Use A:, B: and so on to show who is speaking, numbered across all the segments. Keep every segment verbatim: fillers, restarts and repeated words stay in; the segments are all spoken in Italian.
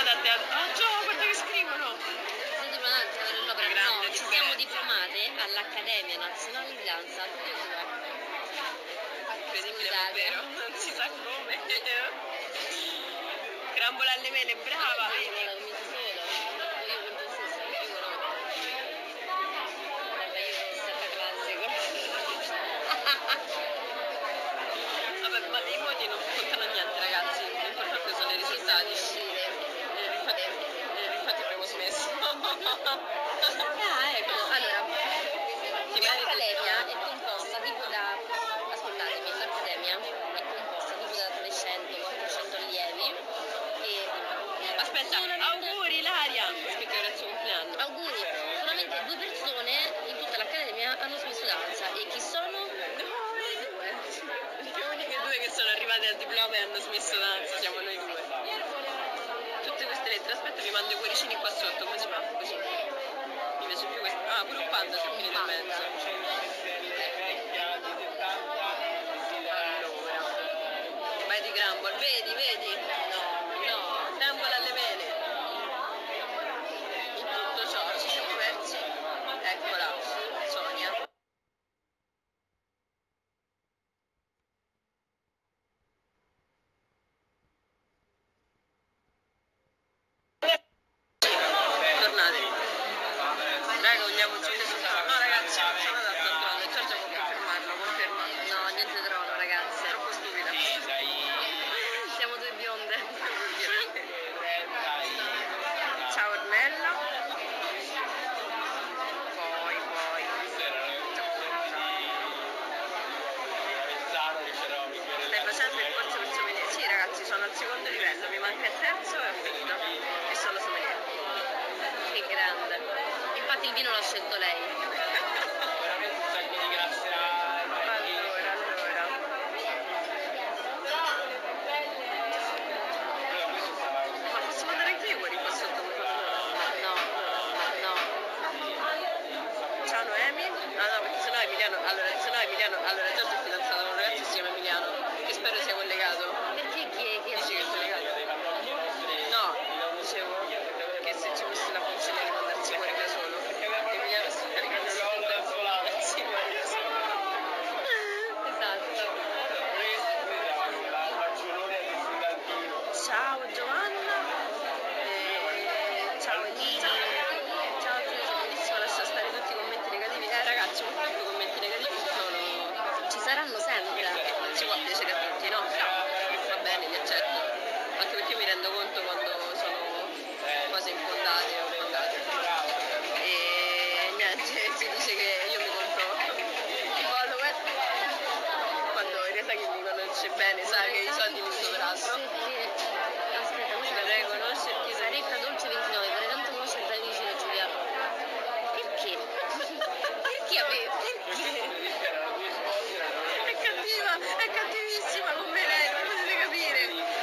A: diplomata a teatro. Ah già, guarda che scrivono!
B: Sei diplomata a teatro dell'opera?
A: Grande
B: No, ci
A: differenza.
B: siamo diplomate all'Accademia Nazionale di Danza, tutte e due.
A: Incredibile, ma
B: Scusate.
A: vero, non si sa come. Crambola alle mele, brava,
B: Io
A: vedi?
B: l'ho vinto solo. Io ho vinto stesso, io no. Vabbè, io sono stata classico.
A: Vabbè, ma i voti non contano niente, ragazzi. L'importante sono i risultati.
B: Uscire.
A: Eh, infatti, eh, infatti abbiamo smesso.
B: Ah, ecco, allora,
A: Ti meriti?
B: l'Accademia è composta tipo da, ascoltatemi, l'Accademia è composta tipo da trecento quattrocento allievi e
A: Aspetta,
B: solamente-
A: auguri Ilaria! Aspetta, era il suo compleanno.
B: auguri, solamente due persone in tutta l'Accademia hanno smesso danza e chi sono?
A: Le uniche due che sono arrivate al diploma e hanno smesso danza siamo noi due. Tutte queste lettere, aspetta, vi mando i cuoricini qua sotto, come si fa? Così. Mi piace più questo. Ah, pure un panda c'è finito in mezzo. Allora. Vai di Grumble, vedi, vedi? No, no, Grumble alle mele. In tutto ciò ci siamo persi. Eccola, Sonia. Tornate. Raga, vogliamo uccidere su no ragazzi, non sono andato al trono, Giorgia può confermarlo, conferma.
B: No, niente trono ragazzi.
A: Troppo stupida.
B: Siamo due bionde.
A: Ciao Ornella. Poi, poi. Stai facendo il corso per sommelier? Sì ragazzi, sono al secondo livello, mi manca il terzo e ho finito. E sono sommelier.
B: Che grande. Infatti il vino l'ha scelto lei.
A: Allora, allora. Ma posso mandare anche io fuori qua sotto?
B: No, no.
A: Ciao Noemi. Ah no, perché sennò Emiliano. Allora, sennò Emiliano. Allora, Giorgio è fidanzato con un ragazzo che si chiama Emiliano. Che spero sia collegato.
B: Perché chi è che
A: Dici che è collegato? No, dicevo che se ci fosse la funzione di mandarsi fuori da solo. Emiliano si carica il si fuori da solo.
B: Esatto.
A: Ciao Giovanna. E... Ciao Elisa. Ciao a tutti, sono bellissima, lascia stare tutti i commenti negativi. Eh ragazzi, purtroppo i commenti negativi sono...
B: Ci saranno sempre.
A: Non si può piacere a tutti, no? Però va bene, li accetto. Anche perché mi rendo conto quando sono cose infondate o fondate. E niente, si dice che io mi compro i follower quando in realtà chi mi conosce bene sa che i soldi li uso per altro.
B: Aspetta,
A: Vorrei conoscerti.
B: Saretta Dolce ventinove, vorrei tanto conoscere la vicina Giulia. Perché? Perché avevo?
A: È cattiva, è cattivissima con me lei, non potete capire.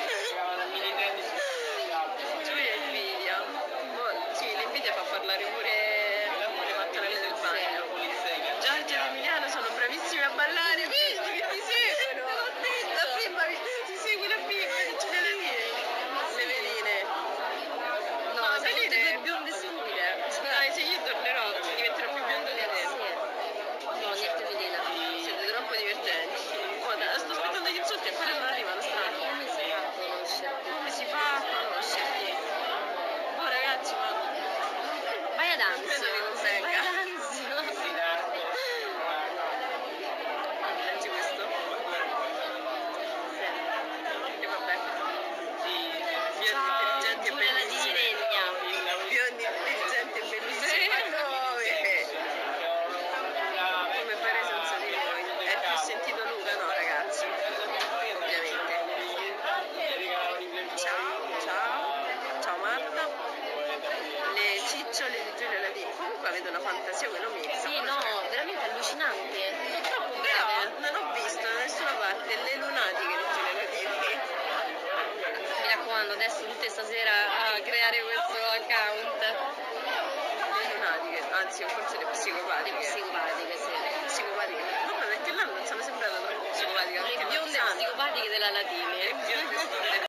A: Giulia è invidia. Boh, sì, l'invidia fa parlare pure le mattonelle del bagno. Giorgio ed Emiliano sono bravissimi a ballare, vedi che ti seguono. La bimba, ti segue la bimba, che ce ne dire? Le veline.
B: No,
A: No,
B: siamo
A: venite.
B: tutte due bionde stupide.
A: Dai, se io tornerò, diventerò più biondo di te.
B: Sì. No, niente velina.
A: Siete troppo divertenti. Oh, dai, sto aspettando gli insulti e quelli non arrivano, strano.
B: Come si fa a conoscerti?
A: Come si fa a conoscerti? Oh ragazzi, ma
B: Vai ad
A: non credo
B: Anzio.
A: vi convenga.
B: Vai ad Anzio.
A: Leggi questo? E vabbè. Biondi intelligenti e
B: Giulia la
A: bellissimi.
B: Diviregna.
A: Biondi intelligenti e bellissimi. Ma come? Come fare senza di voi? È più sentito Luca, no ragazzi? Ovviamente. Ciao, ciao, ciao Marta. Le cicciole di Giulia Ladini. Comunque avete una fantasia che non mi
B: Sì, no, veramente allucinante. Sono troppo
A: Però
B: brave.
A: non ho visto da nessuna parte le lunatiche di Giulia Ladini.
B: Mi raccomando, adesso tutte stasera a creare questo account.
A: Le lunatiche, anzi forse le psicopatiche.
B: Le psicopatiche, sì.
A: Psicopatiche. Vabbè, perché là non sono sembrata troppo psicopatica.
B: Le bionde psicopatiche della Latini.
A: Le bionde stupide